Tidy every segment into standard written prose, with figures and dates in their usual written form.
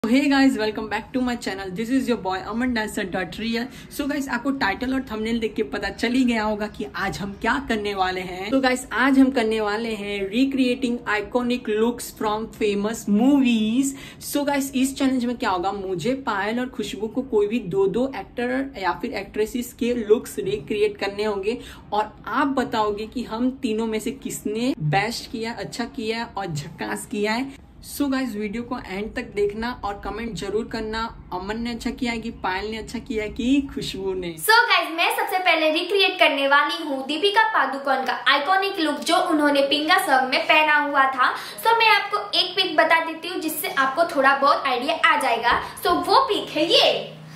Hey guys, welcome back to my channel. This is your boy Aman dancer dot real. So guys, आपको title और thumbnail देख के पता चल ही गया होगा कि आज हम क्या करने वाले हैं। तो गाइस, आज हम करने वाले हैं recreating iconic looks from famous movies. So guys, इस चैलेंज में क्या होगा, मुझे, पायल और खुशबू को कोई भी दो एक्टर या फिर एक्ट्रेसेस के लुक्स रिक्रिएट करने होंगे और आप बताओगे कि हम तीनों में से किसने बेस्ट किया, अच्छा किया और झकास किया है। सो गाइस, वीडियो को एंड तक देखना और कमेंट जरूर करना, अमन ने अच्छा किया है कि पायल ने अच्छा किया है कि खुशबू ने। सो गाइस, मैं सबसे पहले रिक्रिएट करने वाली हूँ दीपिका पादुकोण का आइकॉनिक लुक जो उन्होंने पिंगा सॉन्ग में पहना हुआ था। सो मैं आपको एक पिक बता देती हूँ जिससे आपको थोड़ा बहुत आइडिया आ जाएगा। सो वो पिक है ये।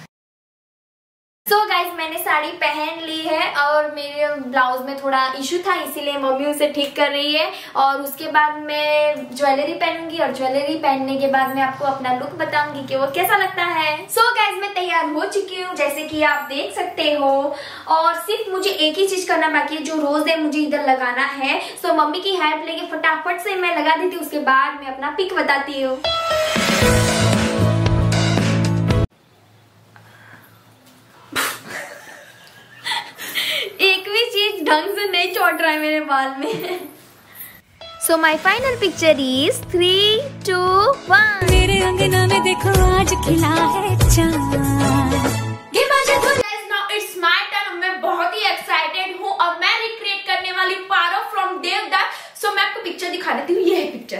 सो गाइस, मैंने साड़ी पहन ली है और मेरे ब्लाउज में थोड़ा इशू था, इसीलिए मम्मी उसे ठीक कर रही है। और उसके बाद मैं ज्वेलरी पहनूंगी और ज्वेलरी पहनने के बाद मैं आपको अपना लुक बताऊंगी कि वो कैसा लगता है। सो गाइस, मैं तैयार हो चुकी हूँ जैसे कि आप देख सकते हो। और सिर्फ मुझे एक ही चीज करना बाकी है, जो रोज है मुझे इधर लगाना है। सो मम्मी की हेल्प लेके फटाफट से मैं लगा देती हूँ, उसके बाद मैं अपना पिक बताती हूँ। एक भी चीज ढंग से नहीं चोट रहा है मेरे बाल में। So my final picture is 3, 2, 1। मेरे अंगना में देखो आज खिला है चांद। Now it's my turn. मैं बहुत ही एक्साइटेड हूँ और मैं रिक्रिएट करने वाली पारो फ्रॉम देवदास। सो मैं आपको पिक्चर दिखा देती हूँ, ये है पिक्चर।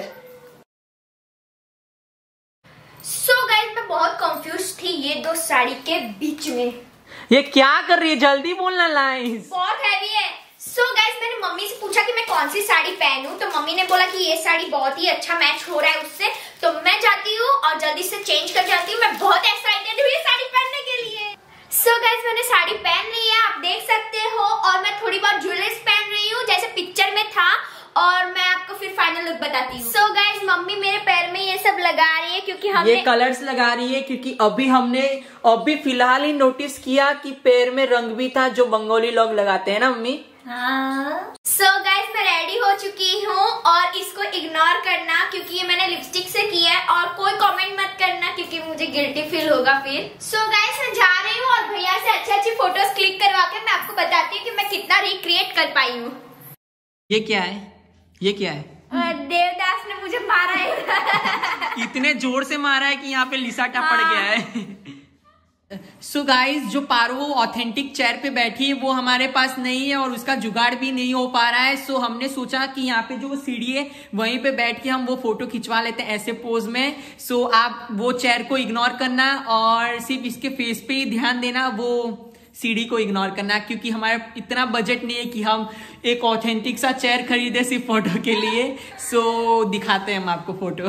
सो गाइस, मैं बहुत कंफ्यूज थी ये दो साड़ी के बीच में। ये क्या कर रही है, जल्दी बोलना लाइंस। बहुत हैवी है। सो गाइस, मैंने मम्मी से पूछा कि मैं कौन सी साड़ी पहनूं, तो मम्मी ने बोला कि ये साड़ी बहुत ही अच्छा मैच हो रहा है उससे। तो मैं जाती हूँ और जल्दी से चेंज कर जाती हूँ। मैं बहुत एक्साइटेड हूँ ये साड़ी पहनने के लिए। सो गाइस, मैंने साड़ी पहन ली है, आप देख सकते हो। और मैं थोड़ी बहुत ज्वेलरीज पहन रही हूँ जैसे पिक्चर में था। और मैं आपको फिर फाइनल लुक बताती हूँ। सो गाइस, मम्मी मेरे पैर में ये सब लगा रही है क्योंकि हमने ये कलर्स लगा रही है क्योंकि अभी फिलहाल ही नोटिस किया कि पैर में रंग भी था जो बंगाली लोग लगाते हैं ना मम्मी। हाँ। सो गाइस, मैं रेडी हो चुकी हूँ और इसको इग्नोर करना क्योंकि ये मैंने लिपस्टिक से किया है। और कोई कमेंट मत करना क्योंकि मुझे गिल्टी फील होगा फिर। सो गाइस, मैं जा रही हूँ और भैया से अच्छी फोटोज क्लिक करवा के मैं आपको बताती हूँ कि मैं कितना रिक्रिएट कर पाई हूँ। ये क्या है, ये क्या है? देवदास ने मुझे मारा है। इतने जोर से मारा है कि यहाँ पे लिसाटा पड़ गया है। सो गाइस, जो पारो ऑथेंटिक चेयर पे बैठी है वो हमारे पास नहीं है और उसका जुगाड़ भी नहीं हो पा रहा है। सो हमने सोचा कि यहाँ पे जो सीढ़ी है वहीं पे बैठ के हम वो फोटो खिंचवा लेते हैं ऐसे पोज में। सो आप वो चेयर को इग्नोर करना और सिर्फ इसके फेस पे ही ध्यान देना, वो सीढ़ी को इग्नोर करना क्योंकि हमारा इतना बजट नहीं है कि हम एक ऑथेंटिक सा चेयर खरीदे सिर्फ फोटो के लिए। सो दिखाते हैं हम आपको photo.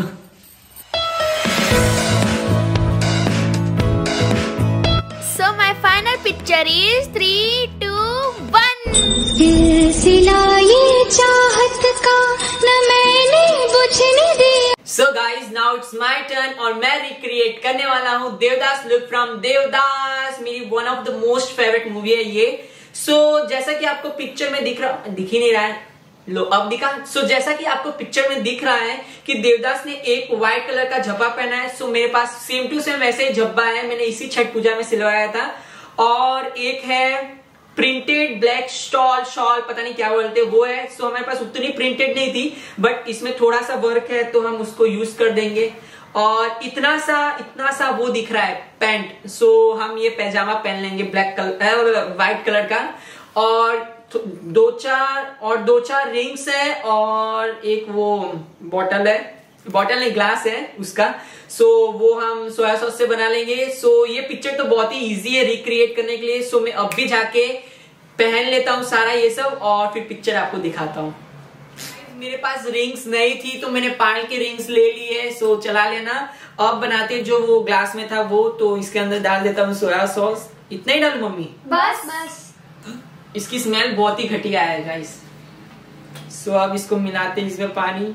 So my final picture is 3, 2, 1। दिल सिलाए चाहत का न मैंने बुझने दिया। So guys, now it's my turn और मैं रिक्रिएट करने वाला हूँ देवदास लुक फ्रॉम देवदास। मेरी one of the most favourite movie है ये। सो जैसा कि आपको पिक्चर में दिख ही नहीं रहा है, लो अब दिखा। सो जैसा कि आपको पिक्चर में दिख रहा है कि देवदास ने एक व्हाइट कलर का झब्बा पहना है। सो मेरे पास सेम टू सेम वैसे ही झब्बा है, मैंने इसी छठ पूजा में सिलवाया था। और एक है प्रिंटेड ब्लैक शॉल पता नहीं क्या बोलते वो है। सो हमारे पास उतनी प्रिंटेड नहीं थी बट इसमें थोड़ा सा वर्क है तो हम उसको यूज कर देंगे। और इतना सा वो दिख रहा है पैंट। सो हम ये पैजामा पहन लेंगे ब्लैक कलर व्हाइट कलर का। और दो चार रिंग्स है और एक वो बॉटल नहीं ग्लास है उसका। सो वो हम सोया सॉस से बना लेंगे। सो ये पिक्चर तो बहुत ही इजी है रिक्रिएट करने के लिए। सो मैं अब भी जाके पहन लेता हूँ सारा ये सब और फिर पिक्चर आपको दिखाता हूँ। मेरे पास रिंग्स नहीं थी तो मैंने पायल के रिंग्स ले लिए। सो चला लेना। अब बनाते जो वो ग्लास में था वो, तो इसके अंदर डाल देता हूँ सोया सॉस। इतना ही डालू मम्मी? बस। इसकी स्मेल बहुत ही घटिया है गाइस। सो अब इसको मिलाते हैं इसमें पानी।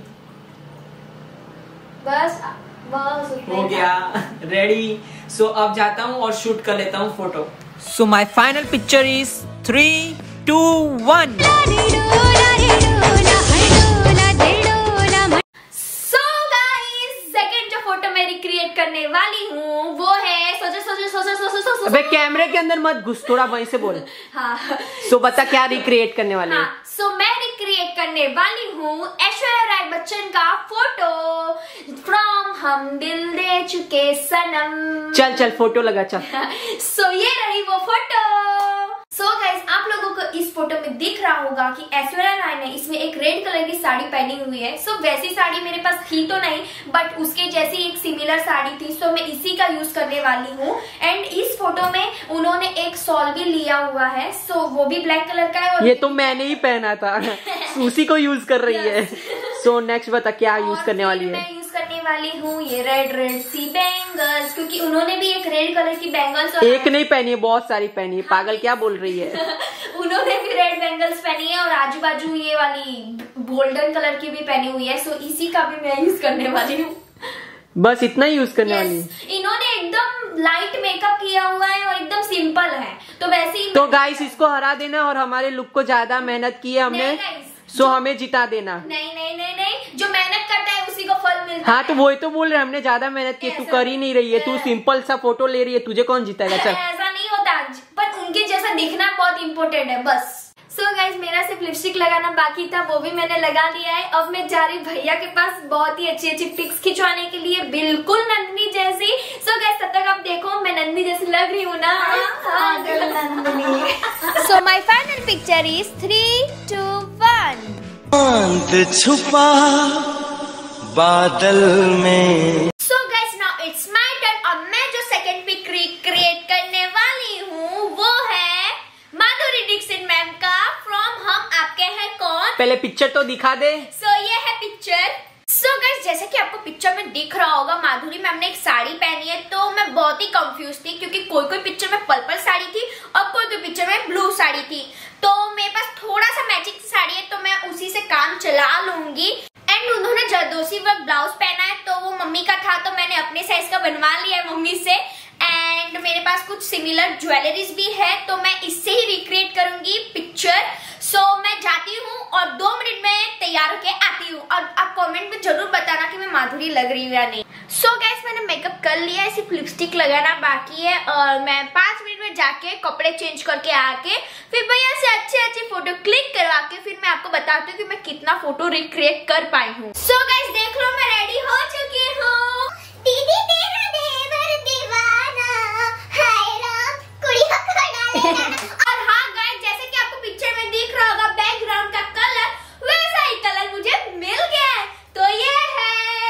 बस हो गया रेडी। सो अब जाता हूँ और शूट कर लेता हूँ photo. So my final picture is 3, 2, 1। So guys, second जो फोटो मैं रिक्रिएट करने वाली वाली हूँ वो है, सोचो। अबे कैमरे के अंदर मत घुस, थोड़ा वहीं से बोल। हाँ। सो बता क्या रिक्रिएट करने वाले हैं? हाँ, सो मैं रिक्रिएट करने वाली हूँ ऐश्वर्या राय बच्चन का फोटो फ्रॉम हम दिल दे चुके सनम। चल फोटो लगा चल। सो ये रही वो फोटो। सो गाइस, आप लोगों को इस फोटो में दिख रहा होगा कि ऐश्वर्या राय ने इसमें एक रेड कलर की साड़ी पहनी हुई है। सो वैसी साड़ी मेरे पास थी तो नहीं, बट उसके जैसी एक सिमिलर साड़ी थी, सो मैं इसी का यूज करने वाली हूँ। एंड इस फोटो में उन्होंने एक शॉल भी लिया हुआ है, सो वो भी ब्लैक कलर का है। और ये तो मैंने ही पहना था। उसी को यूज कर रही है। सो नेक्स्ट बता क्या यूज करने वाली है? मैं यूज करने वाली हूँ ये रेड सी बैंगल्स, क्योंकि उन्होंने भी एक रेड कलर की बैंगल्स एक नहीं पहनी है, बहुत सारी पहनी है। पागल क्या बोल रही है? उन्होंने भी रेड बैंगल्स पहनी है और आजू बाजू ये वाली गोल्डन कलर की भी पहनी हुई है। सो इसी का भी मैं यूज करने वाली हूँ। बस इतना ही यूज करने वाली है। इन्होंने एकदम लाइट मेकअप किया हुआ है और एकदम सिंपल है, तो वैसे ही तो गाइस इसको हरा देना और हमारे लुक को ज्यादा मेहनत की है हमने, सो हमें जिता देना। नहीं, जो मेहनत करता है उसी को फल मिलता है। हाँ तो वही तो बोल रहे, हमने ज्यादा मेहनत की, तू कर ही नहीं रही है, तू सिंपल सा फोटो ले रही है, तुझे कौन जीतेगा? चल ऐसा नहीं होता, पर उनके जैसा दिखना बहुत इम्पोर्टेंट है बस। सो गाइज, मेरा सिर्फ लिपस्टिक लगाना बाकी था, वो भी मैंने लगा लिया है। अब मैं जा रही भैया के पास बहुत ही अच्छी पिक्स खिंचवाने के लिए, बिल्कुल नंदनी जैसी। सो गाइज, तब तक आप देखो मैं नंदनी जैसी लग रही हूँ ना। So my final picture is 3, 2, 1। चांद छुपा बादल में। So guys, now it's my turn. अब मैं जो सेकंड पिक क्रिएट करने वाली हूँ वो है माधुरी दीक्षित मैम का फ्रॉम हम आपके हैं कौन। पहले पिक्चर तो दिखा दे। सो ये है पिक्चर। सो गाइस, जैसे कि आपको पिक्चर में दिख रहा होगा, माधुरी मैम ने एक साड़ी पहनी है। तो मैं बहुत ही कंफ्यूज थी, क्योंकि कोई पिक्चर में पर्पल साड़ी थी और कोई पिक्चर में ब्लू साड़ी थी। तो मेरे पास थोड़ा सा मैचिंग साड़ी है, तो मैं उसी से काम चला लूंगी। एंड उन्होंने जरदोसी वर्क ब्लाउज पहना है, तो वो मम्मी का था, तो मैंने अपने साइज का बनवा लिया है मम्मी से। एंड मेरे पास कुछ सिमिलर ज्वेलरीज भी है, तो मैं इससे ही रिक्रिएट करूंगी पिक्चर। सो मैं जाती हूँ और 2 मिनट में तैयार होके आती हूँ, और आप कमेंट में जरूर बताना कि मैं माधुरी लग रही हूँ या नहीं। सो गाइस, मैंने मेकअप कर लिया है, सिर्फ लिपस्टिक लगाना बाकी है। और मैं 5 मिनट में जाके कपड़े चेंज करके आके फिर भैया से अच्छी फोटो क्लिक करवा के फिर मैं आपको बताती हूँ कि मैं कितना फोटो रिक्रिएट कर पाई हूँ। सो गाइस, देख लो मैं रेडी हो चुकी हूँ। दीदी तेरा देवर दीवाना, हाय राम कुड़िया को डालेगा। और हाँ गाइस, जैसे कि आपको पिक्चर में दिख रहा होगा बैकग्राउंड का कलर, वैसा ही कलर मुझे मिल गया है, तो ये है।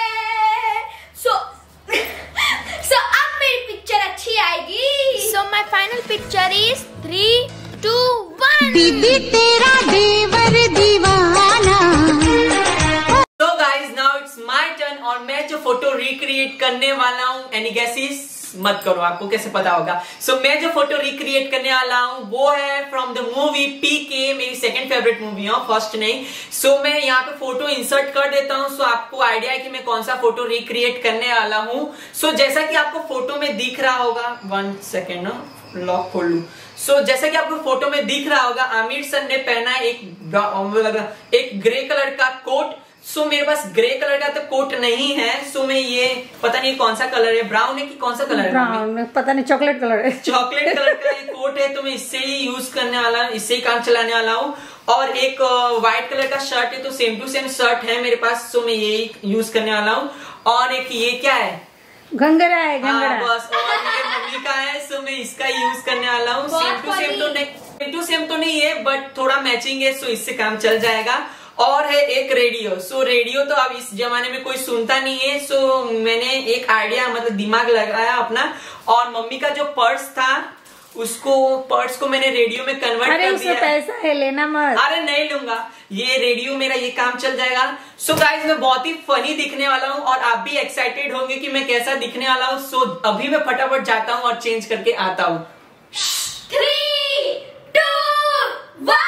सो अब मेरी पिक्चर अच्छी आएगी। So my final picture is 3, 2, 1। दीदी तेरा देवर दीवाना। तो guys, now it's my turn और मैं जो फोटो रिक्रिएट करने वाला हूँ, एनी गेसेस मत करो, आपको कैसे पता होगा। सो मैं जो फोटो रिक्रिएट करने वाला हूँ वो है फ्रॉम द मूवी पीके, मेरी सेकंड फेवरेट मूवी है, फर्स्ट नहीं। सो मैं यहाँ पे फोटो इंसर्ट कर देता हूँ, सो आपको आइडिया है कि मैं कौन सा फोटो रिक्रिएट करने वाला हूँ। सो जैसा कि आपको फोटो में दिख रहा होगा, 1 सेकेंड ना, लॉक खोल लू। सो जैसा कि आपको फोटो में दिख रहा होगा, आमिर सर ने पहना एक ग्रे कलर का कोट। सो मेरे पास ग्रे कलर का तो कोट नहीं है, सो मैं ये पता नहीं कौन सा कलर है, ब्राउन है कि कौन सा कलर है? ब्राउन, पता नहीं, चॉकलेट कलर है। चॉकलेट कलर का ये कोट है, तो मैं इससे ही यूज करने वाला, इससे ही काम चलाने वाला हूँ। और एक व्हाइट कलर का शर्ट है, तो सेम टू सेम शर्ट है मेरे पास, सो मैं यही यूज करने वाला हूँ। और एक ये क्या है, घंगरा है, घंगरा। बस, और ये मम्मी का है, सो मैं इसका यूज करने वाला हूँ। सेम टू सेम तो नहीं है, बट थोड़ा मैचिंग है, सो इससे काम चल जाएगा। और है एक रेडियो। सो रेडियो तो अब इस जमाने में कोई सुनता नहीं है, सो मैंने एक आइडिया मतलब दिमाग लगाया अपना, और मम्मी का जो पर्स था पर्स को मैंने रेडियो में कन्वर्ट कर दिया। अरे उसमें पैसा है, लेना मत। अरे नहीं लूंगा, ये रेडियो मेरा ये काम चल जाएगा। सो गाइस, मैं बहुत ही फनी दिखने वाला हूँ और आप भी एक्साइटेड होंगे कि मैं कैसा दिखने वाला हूँ। सो अभी मैं फटाफट जाता हूँ और चेंज करके आता हूँ। 3, 2, 1।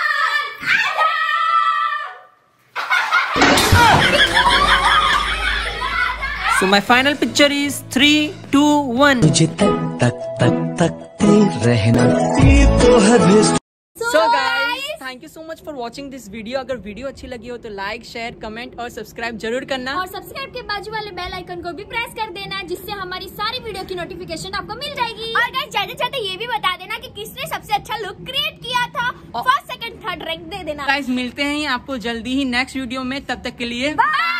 So my final picture is 3, 2, 1. मुझे तकते रहना। So guys, thank you so much for watching this video. अगर वीडियो अच्छी लगी हो तो लाइक, शेयर, कमेंट और सब्सक्राइब जरूर करना। और सब्सक्राइब के बाजू वाले बेल आइकन को भी प्रेस कर देना, जिससे हमारी सारी वीडियो की नोटिफिकेशन आपको मिल जाएगी। और गाइस जाते जाते ये भी बता देना कि किसने सबसे अच्छा लुक क्रिएट किया था। फर्स्ट, सेकंड, थर्ड रैंक दे देना। गाइस मिलते हैं आपको जल्दी ही नेक्स्ट वीडियो में, तब तक के लिए बाय।